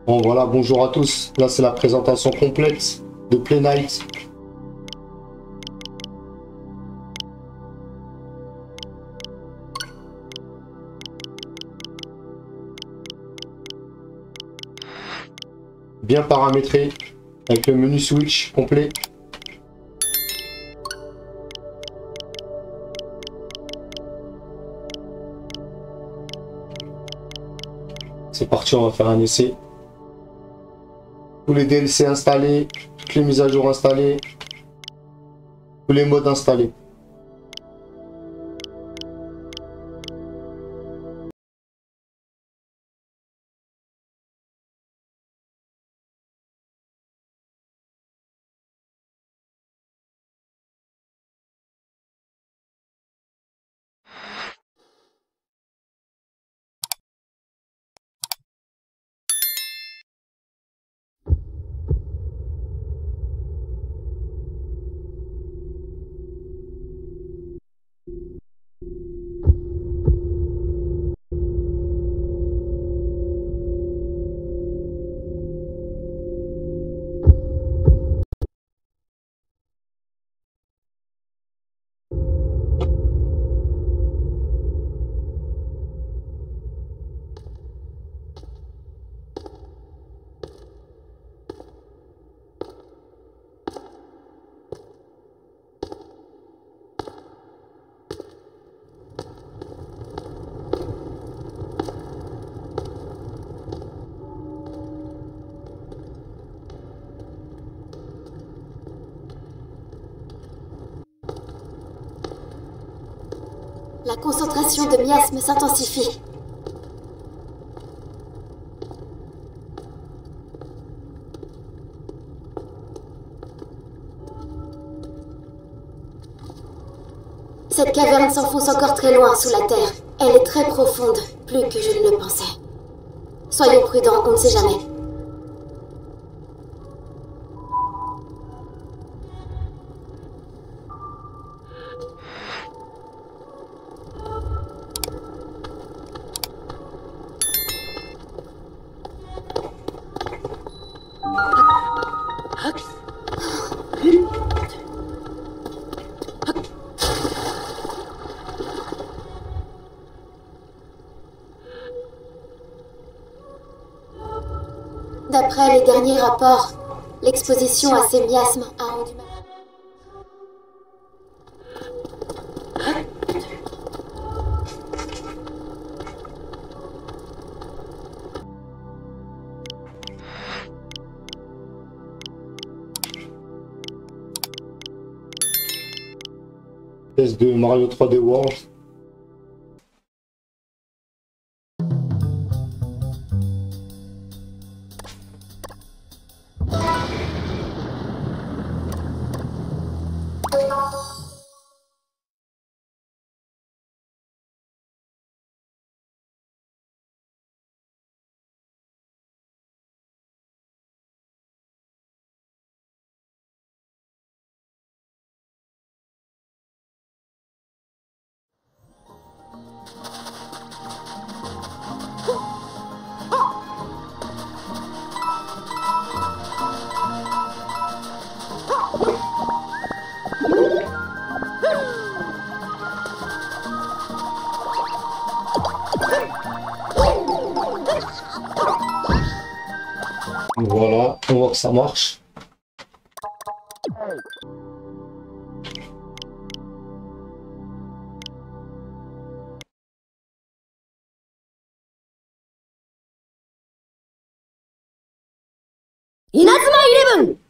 Bon voilà, bonjour à tous. Là c'est la présentation complète de Play Night. Bien paramétré, avec le menu Switch complet. C'est parti, on va faire un essai. Tous les DLC installés, toutes les mises à jour installées, tous les modes installés. La concentration de miasme s'intensifie. Cette caverne s'enfonce encore très loin sous la terre. Elle est très profonde, plus que je ne le pensais. Soyons prudents, on ne sait jamais. D'après les derniers rapports, l'exposition à ces miasmes a rendu mal. Test de Mario 3D World. Voilà, on voit que ça marche. Inazuma 11!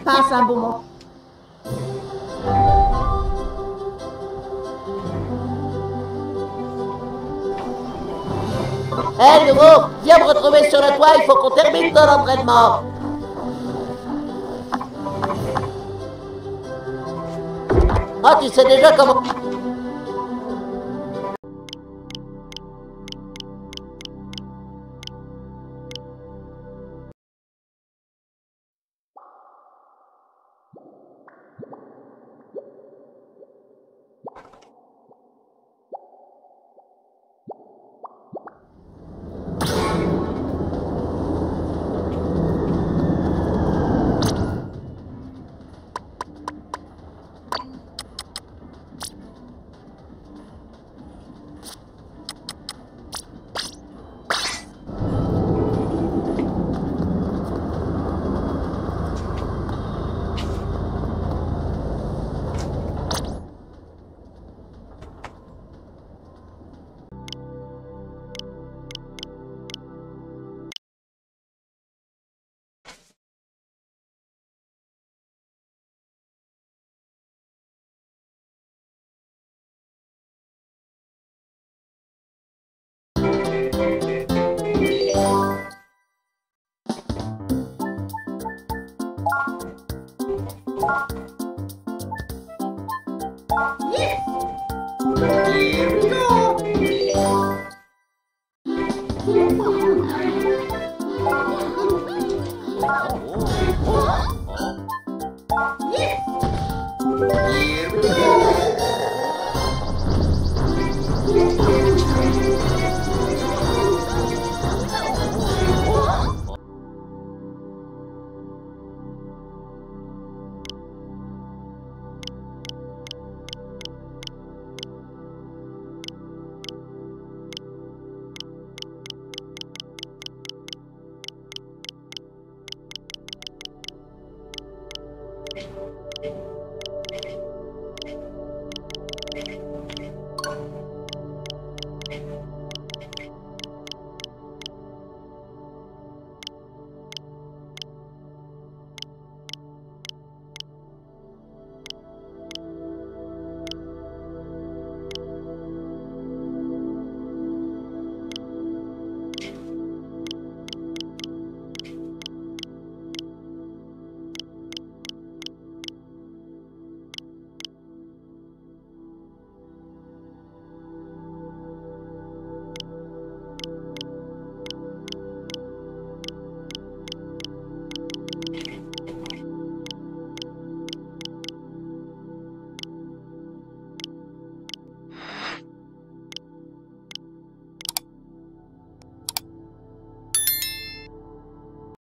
passe un bon moment. Hé, nouveau, viens me retrouver sur le toit, il faut qu'on termine ton entraînement. Ah, tu sais déjà comment...